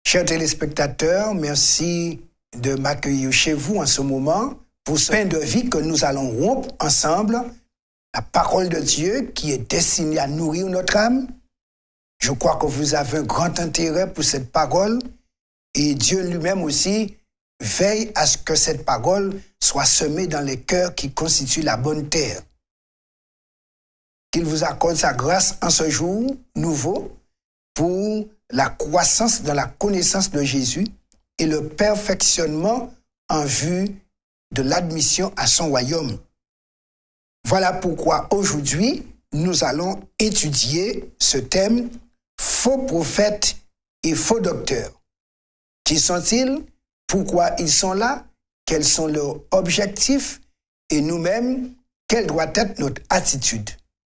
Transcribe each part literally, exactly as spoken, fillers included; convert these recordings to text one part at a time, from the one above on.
Chers téléspectateurs, merci de m'accueillir chez vous en ce moment pour ce pain de vie que nous allons rompre ensemble, la parole de Dieu qui est destinée à nourrir notre âme. Je crois que vous avez un grand intérêt pour cette parole et Dieu lui-même aussi veille à ce que cette parole soit semée dans les cœurs qui constituent la bonne terre. Qu'il vous accorde sa grâce en ce jour nouveau pour la croissance dans la connaissance de Jésus et le perfectionnement en vue de l'admission à son royaume. Voilà pourquoi aujourd'hui, nous allons étudier ce thème « Faux prophètes et faux docteurs ». Qui sont-ils? Pourquoi ils sont là? Quels sont leurs objectifs? Et nous-mêmes, quelle doit être notre attitude?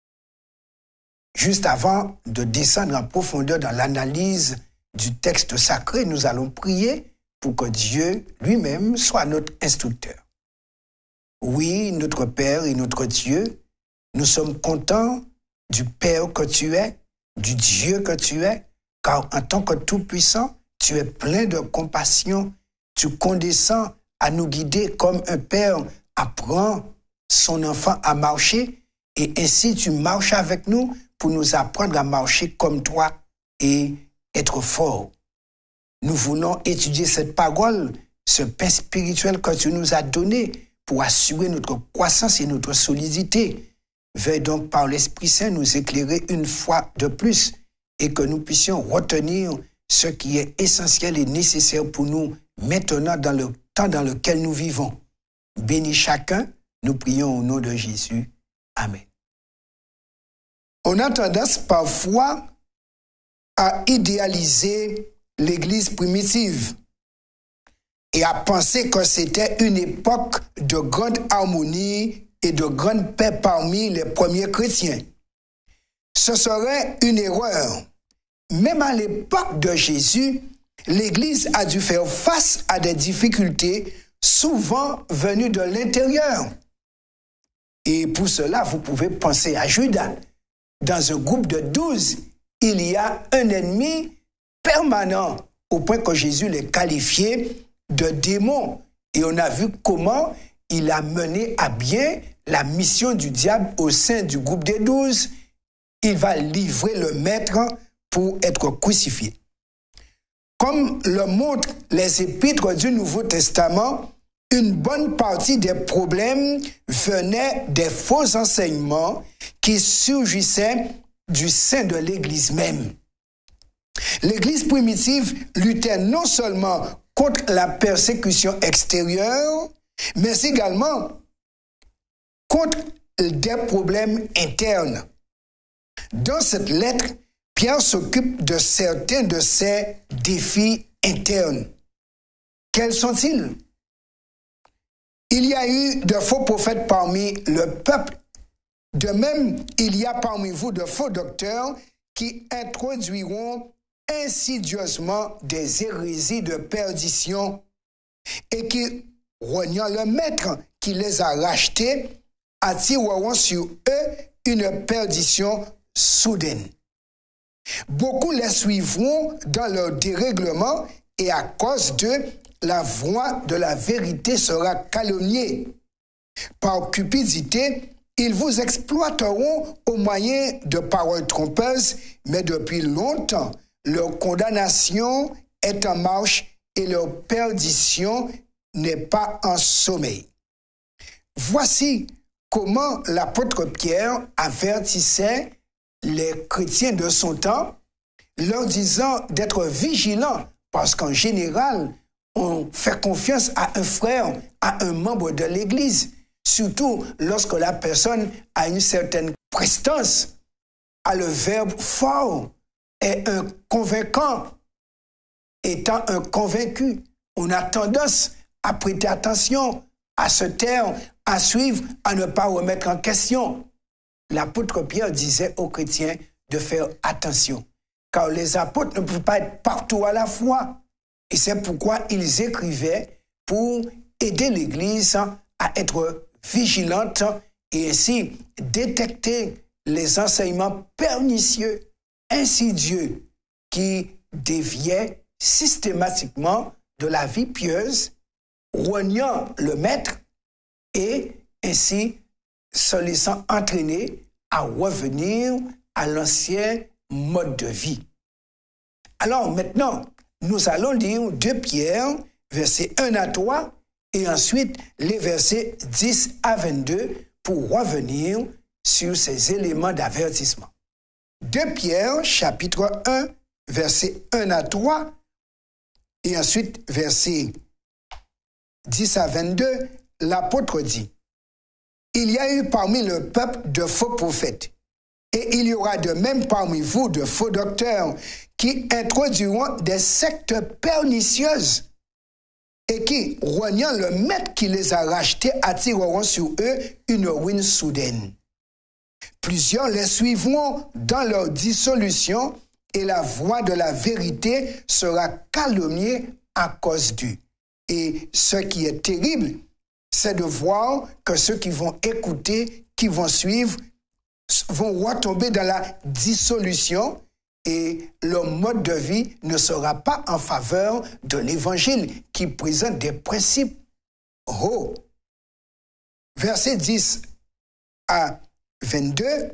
Juste avant de descendre en profondeur dans l'analyse du texte sacré, nous allons prier pour que Dieu lui-même soit notre instructeur. Oui, notre Père et notre Dieu, nous sommes contents du Père que tu es, du Dieu que tu es, car en tant que Tout-Puissant, tu es plein de compassion, tu condescends à nous guider comme un père apprend son enfant à marcher, et ainsi tu marches avec nous pour nous apprendre à marcher comme toi et être fort. Nous voulons étudier cette parole, ce pain spirituel que tu nous as donné pour assurer notre croissance et notre solidité. Veuille donc par l'Esprit Saint nous éclairer une fois de plus et que nous puissions retenir ce qui est essentiel et nécessaire pour nous maintenant dans le temps dans lequel nous vivons. Bénis chacun, nous prions au nom de Jésus. Amen. On a tendance parfois à idéaliser l'Église primitive et à penser que c'était une époque de grande harmonie et de grande paix parmi les premiers chrétiens. Ce serait une erreur. Même à l'époque de Jésus, l'Église a dû faire face à des difficultés souvent venues de l'intérieur. Et pour cela, vous pouvez penser à Judas. Dans un groupe de douze, il y a un ennemi permanent, au point que Jésus les qualifiait de démons. Et on a vu comment il a mené à bien la mission du diable au sein du groupe des douze. Il va livrer le maître pour être crucifié. Comme le montrent les épîtres du Nouveau Testament, une bonne partie des problèmes venaient des faux enseignements qui surgissaient du sein de l'Église même. L'Église primitive luttait non seulement contre la persécution extérieure, mais également contre des problèmes internes. Dans cette lettre, Pierre s'occupe de certains de ces défis internes. Quels sont-ils? Il y a eu de faux prophètes parmi le peuple. De même, il y a parmi vous de faux docteurs qui introduiront insidieusement des hérésies de perdition et qui, rognant le maître qui les a rachetés, attireront sur eux une perdition soudaine. Beaucoup les suivront dans leur dérèglement et à cause d'eux, la voix de la vérité sera calomniée. Par cupidité, ils vous exploiteront au moyen de paroles trompeuses, mais depuis longtemps, leur condamnation est en marche et leur perdition n'est pas en sommeil. Voici comment l'apôtre Pierre avertissait les chrétiens de son temps, leur disant d'être vigilants, parce qu'en général, on fait confiance à un frère, à un membre de l'Église, surtout lorsque la personne a une certaine prestance, a le verbe fort, est un convaincant, étant un convaincu. On a tendance à prêter attention, à se taire, à suivre, à ne pas remettre en question. L'apôtre Pierre disait aux chrétiens de faire attention, car les apôtres ne peuvent pas être partout à la fois. Et c'est pourquoi ils écrivaient pour aider l'Église à être vigilante et ainsi détecter les enseignements pernicieux, insidieux, qui déviaient systématiquement de la vie pieuse, reniant le maître et ainsi se laissant entraîner à revenir à l'ancien mode de vie. Alors maintenant, nous allons lire deux Pierre, versets un à trois, et ensuite les versets dix à vingt-deux pour revenir sur ces éléments d'avertissement. deux Pierre, chapitre un, versets un à trois, et ensuite versets dix à vingt-deux, l'apôtre dit: il y a eu parmi le peuple de faux prophètes, et il y aura de même parmi vous de faux docteurs qui introduiront des sectes pernicieuses et qui, reniant le maître qui les a rachetés, attireront sur eux une ruine soudaine. Plusieurs les suivront dans leur dissolution et la voix de la vérité sera calomniée à cause d'eux. Et ce qui est terrible, c'est de voir que ceux qui vont écouter, qui vont suivre, vont retomber dans la dissolution et leur mode de vie ne sera pas en faveur de l'Évangile qui présente des principes hauts. Versets dix à vingt-deux,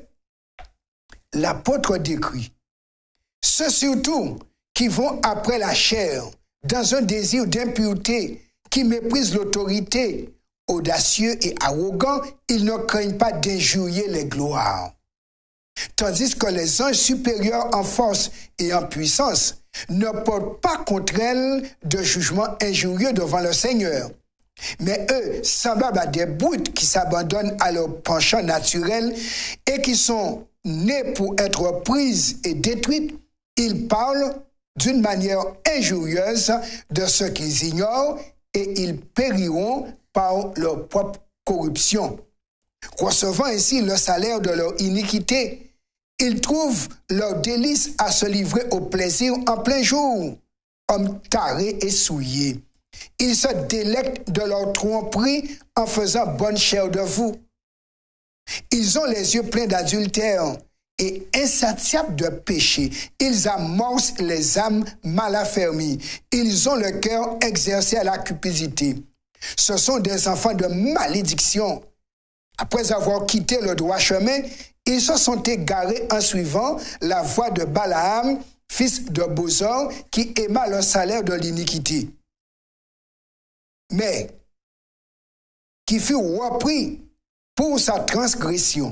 l'apôtre décrit: ceux surtout qui vont après la chair, dans un désir d'impureté, qui méprisent l'autorité, audacieux et arrogants, ils ne craignent pas d'injurier les gloires. Tandis que les anges supérieurs en force et en puissance ne portent pas contre elles de jugement injurieux devant le Seigneur. Mais eux, semblables à des brutes qui s'abandonnent à leur penchant naturel et qui sont nés pour être prises et détruites, ils parlent d'une manière injurieuse de ce qu'ils ignorent et ils périront par leur propre corruption. Recevant ainsi le salaire de leur iniquité, ils trouvent leur délice à se livrer au plaisir en plein jour, hommes tarés et souillés. Ils se délectent de leur tromperie en faisant bonne chère de vous. Ils ont les yeux pleins d'adultère et insatiables de péché. Ils amorcent les âmes mal affermies. Ils ont le cœur exercé à la cupidité. Ce sont des enfants de malédiction. Après avoir quitté le droit chemin, ils se sont égarés en suivant la voie de Balaam, fils de Bosor, qui aima le salaire de l'iniquité, mais qui fut repris pour sa transgression.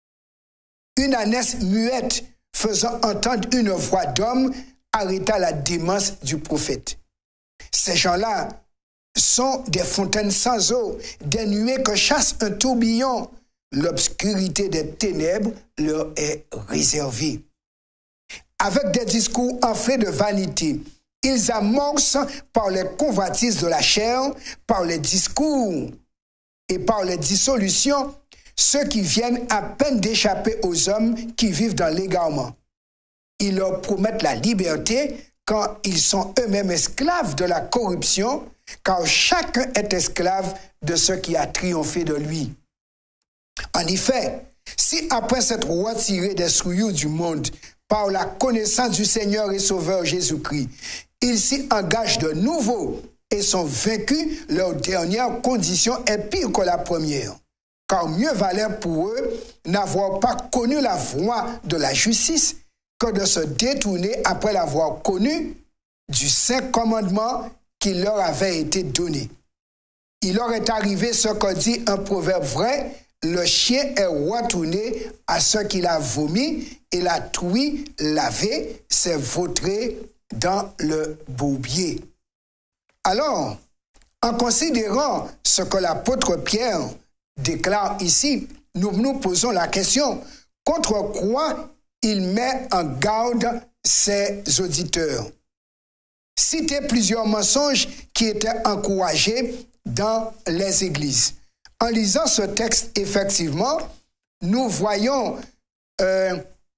Une ânesse muette faisant entendre une voix d'homme arrêta la démence du prophète. Ces gens-là sont des fontaines sans eau, des nuées que chasse un tourbillon. L'obscurité des ténèbres leur est réservée. Avec des discours enflés de vanité, ils amorcent par les convoitises de la chair, par les discours et par les dissolutions, ceux qui viennent à peine d'échapper aux hommes qui vivent dans l'égarement. Ils leur promettent la liberté quand ils sont eux-mêmes esclaves de la corruption, car chacun est esclave de ce qui a triomphé de lui. En effet, si après s'être retirés des souillures du monde par la connaissance du Seigneur et Sauveur Jésus-Christ, ils s'y engagent de nouveau et sont vaincus, leur dernière condition est pire que la première. Car mieux valait pour eux n'avoir pas connu la voie de la justice que de se détourner après l'avoir connu du saint commandement qui leur avait été donné. Il leur est arrivé ce que dit un proverbe vrai: le chien est retourné à ce qu'il a vomi et la truie lavée s'est vautrée dans le bourbier. Alors, en considérant ce que l'apôtre Pierre déclare ici, nous nous posons la question: contre quoi il met en garde ses auditeurs? Citer plusieurs mensonges qui étaient encouragés dans les églises. En lisant ce texte, effectivement, nous voyons euh,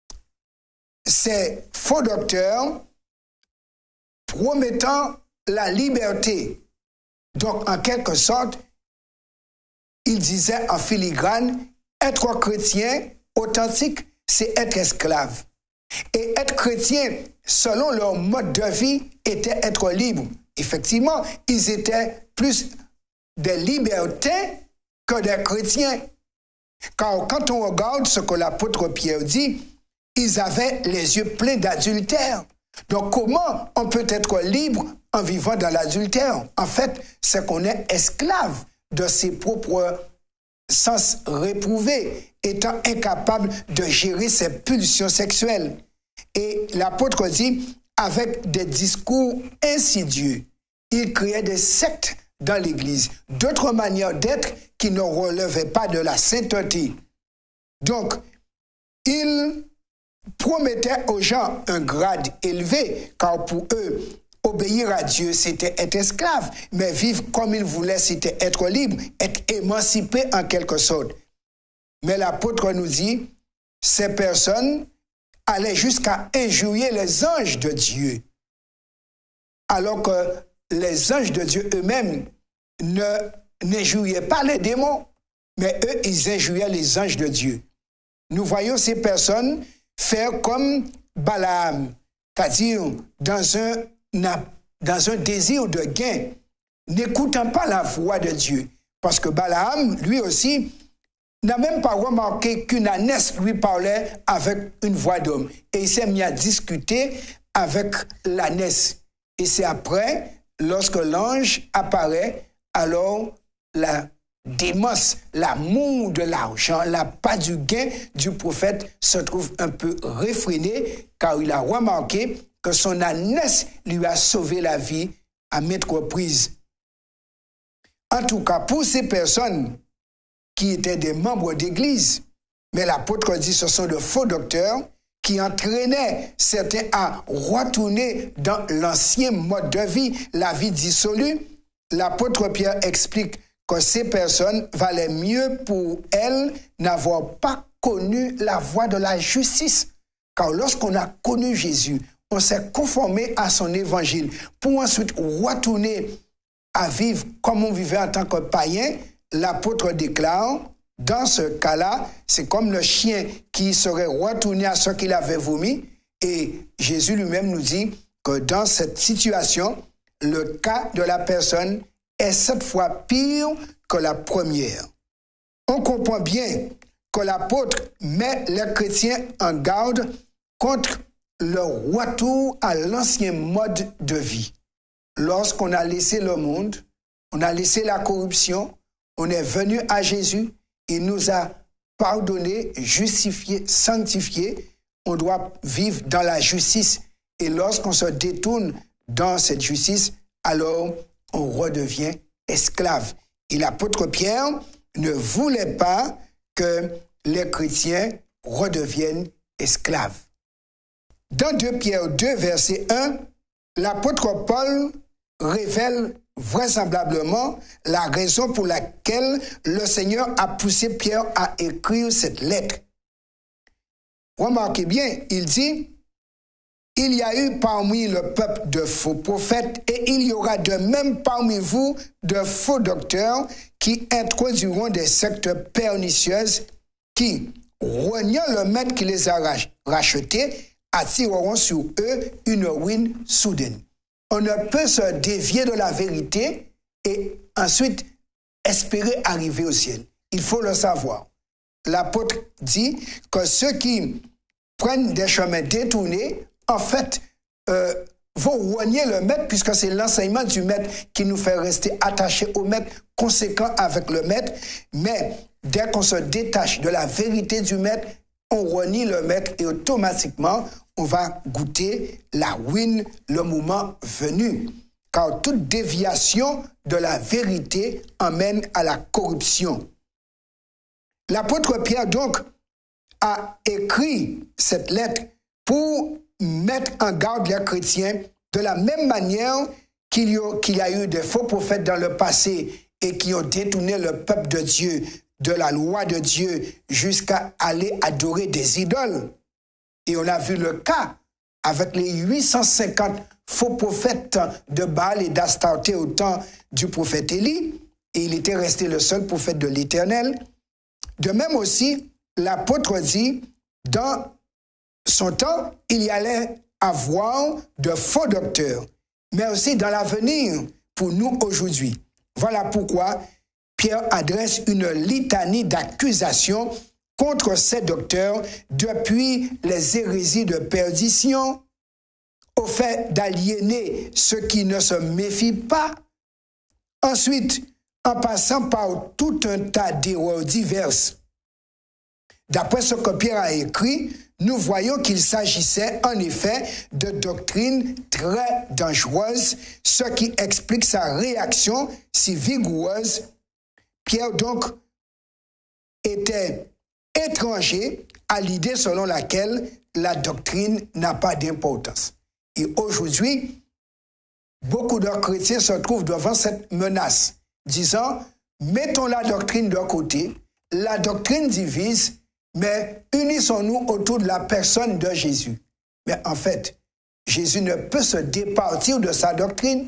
ces faux docteurs promettant la liberté. Donc, en quelque sorte, ils disaient en filigrane, être chrétien authentique, c'est être esclave. Et être chrétien, selon leur mode de vie, était être libre. Effectivement, ils étaient plus des libertins que des chrétiens. Car quand on regarde ce que l'apôtre Pierre dit, ils avaient les yeux pleins d'adultère. Donc comment on peut être libre en vivant dans l'adultère? En fait, c'est qu'on est esclave de ses propres sens réprouvés, étant incapable de gérer ses pulsions sexuelles. Et l'apôtre dit, avec des discours insidieux, il créait des sectes dans l'Église, d'autres manières d'être qui ne relevaient pas de la sainteté. Donc, il promettait aux gens un grade élevé, car pour eux, obéir à Dieu, c'était être esclave, mais vivre comme ils voulaient, c'était être libre, être émancipé en quelque sorte. Mais l'apôtre nous dit, ces personnes allaient jusqu'à injurier les anges de Dieu, alors que les anges de Dieu eux-mêmes ne n'injuriaient pas les démons, mais eux, ils injuriaient les anges de Dieu. Nous voyons ces personnes faire comme Balaam, c'est-à-dire dans un, dans un désir de gain, n'écoutant pas la voix de Dieu. Parce que Balaam, lui aussi, n'a même pas remarqué qu'une ânesse lui parlait avec une voix d'homme. Et il s'est mis à discuter avec l'ânesse. Et c'est après, lorsque l'ange apparaît, alors la démence, l'amour de l'argent, la pas du gain du prophète se trouve un peu réfréné, car il a remarqué que son ânesse lui a sauvé la vie à maintes reprises. En tout cas, pour ces personnes qui étaient des membres d'église, mais l'apôtre dit que ce sont de faux docteurs qui entraînaient certains à retourner dans l'ancien mode de vie, la vie dissolue. L'apôtre Pierre explique que ces personnes valaient mieux pour elles n'avoir pas connu la voie de la justice. Car lorsqu'on a connu Jésus, on s'est conformé à son évangile pour ensuite retourner à vivre comme on vivait en tant que païen. L'apôtre déclare, dans ce cas-là, c'est comme le chien qui serait retourné à ce qu'il avait vomi. Et Jésus lui-même nous dit que dans cette situation, le cas de la personne est sept fois pire que la première. On comprend bien que l'apôtre met les chrétiens en garde contre le retour à l'ancien mode de vie. Lorsqu'on a laissé le monde, on a laissé la corruption, on est venu à Jésus, il nous a pardonné, justifié, sanctifié. On doit vivre dans la justice. Et lorsqu'on se détourne dans cette justice, alors on redevient esclave. Et l'apôtre Pierre ne voulait pas que les chrétiens redeviennent esclaves. Dans deux Pierre deux, verset un, l'apôtre Paul révèle vraisemblablement la raison pour laquelle le Seigneur a poussé Pierre à écrire cette lettre. Remarquez bien, il dit, « Il y a eu parmi le peuple de faux prophètes et il y aura de même parmi vous de faux docteurs qui introduiront des sectes pernicieuses qui, reniant le maître qui les a rachetés, attireront sur eux une ruine soudaine. » On ne peut se dévier de la vérité et ensuite espérer arriver au ciel. Il faut le savoir. L'apôtre dit que ceux qui prennent des chemins détournés, en fait, euh, vont renier le maître, puisque c'est l'enseignement du maître qui nous fait rester attachés au maître, conséquent avec le maître. Mais dès qu'on se détache de la vérité du maître, on renie le maître et automatiquement, on va goûter la ruine le moment venu. Car toute déviation de la vérité emmène à la corruption. L'apôtre Pierre, donc, a écrit cette lettre pour mettre en garde les chrétiens de la même manière qu'il y a, qu'il y a eu des faux prophètes dans le passé et qui ont détourné le peuple de Dieu de la loi de Dieu jusqu'à aller adorer des idoles. Et on a vu le cas avec les huit cent cinquante faux prophètes de Baal et d'Astarté au temps du prophète Élie, et il était resté le seul prophète de l'Éternel. De même aussi, l'apôtre dit, dans son temps, il y allait avoir de faux docteurs, mais aussi dans l'avenir pour nous aujourd'hui. Voilà pourquoi Pierre adresse une litanie d'accusations contre ces docteurs depuis les hérésies de perdition, au fait d'aliéner ceux qui ne se méfient pas. Ensuite, en passant par tout un tas d'erreurs diverses. D'après ce que Pierre a écrit, nous voyons qu'il s'agissait en effet de doctrines très dangereuses, ce qui explique sa réaction si vigoureuse. Pierre donc était étranger à l'idée selon laquelle la doctrine n'a pas d'importance. Et aujourd'hui, beaucoup de chrétiens se trouvent devant cette menace, disant, mettons la doctrine de côté, la doctrine divise, mais unissons-nous autour de la personne de Jésus. Mais en fait, Jésus ne peut se départir de sa doctrine.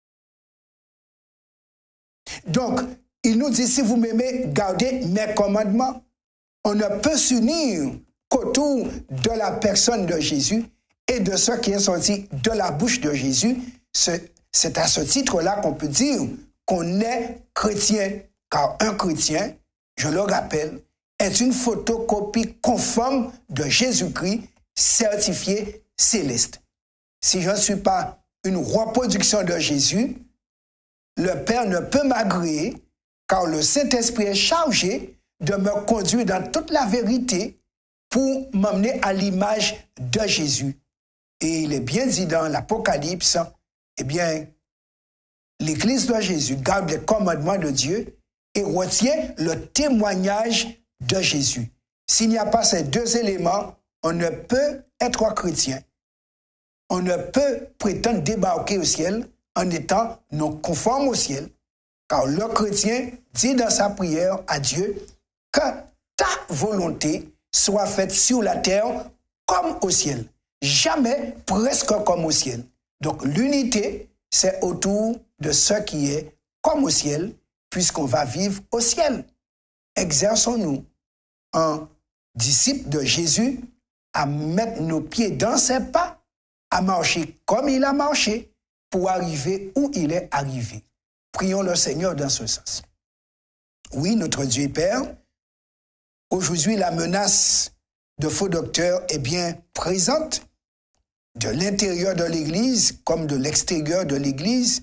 Donc, il nous dit, si vous m'aimez, gardez mes commandements. On ne peut s'unir qu'autour de la personne de Jésus et de ce qui est sorti de la bouche de Jésus. C'est à ce titre-là qu'on peut dire qu'on est chrétien. Car un chrétien, je le rappelle, est une photocopie conforme de Jésus-Christ, certifié céleste. Si je ne suis pas une reproduction de Jésus, le Père ne peut m'agréer, car le Saint-Esprit est chargé de me conduire dans toute la vérité pour m'emmener à l'image de Jésus. Et il est bien dit dans l'Apocalypse, eh bien, l'Église de Jésus garde les commandements de Dieu et retient le témoignage de Jésus. S'il n'y a pas ces deux éléments, on ne peut être chrétien. On ne peut prétendre débarquer au ciel en étant non conforme au ciel. Car le chrétien dit dans sa prière à Dieu que ta volonté soit faite sur la terre comme au ciel. Jamais presque comme au ciel. Donc l'unité, c'est autour de ce qui est comme au ciel, puisqu'on va vivre au ciel. Exerçons-nous en disciples de Jésus à mettre nos pieds dans ses pas, à marcher comme il a marché pour arriver où il est arrivé. Prions le Seigneur dans ce sens. Oui, notre Dieu et Père, aujourd'hui la menace de faux docteurs est bien présente de l'intérieur de l'Église comme de l'extérieur de l'Église,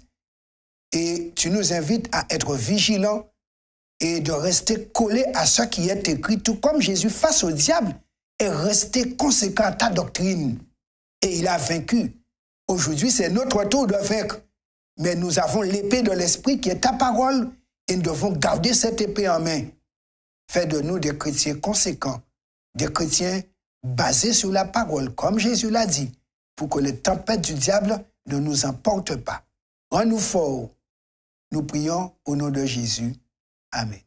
et tu nous invites à être vigilants et de rester collés à ce qui est écrit, tout comme Jésus face au diable est resté conséquent à ta doctrine et il a vaincu. Aujourd'hui, c'est notre tour de vaincre, mais nous avons l'épée de l'Esprit qui est ta parole et nous devons garder cette épée en main. Fais de nous des chrétiens conséquents, des chrétiens basés sur la parole, comme Jésus l'a dit, pour que les tempêtes du diable ne nous emportent pas. Rends-nous forts. Nous prions au nom de Jésus. Amen.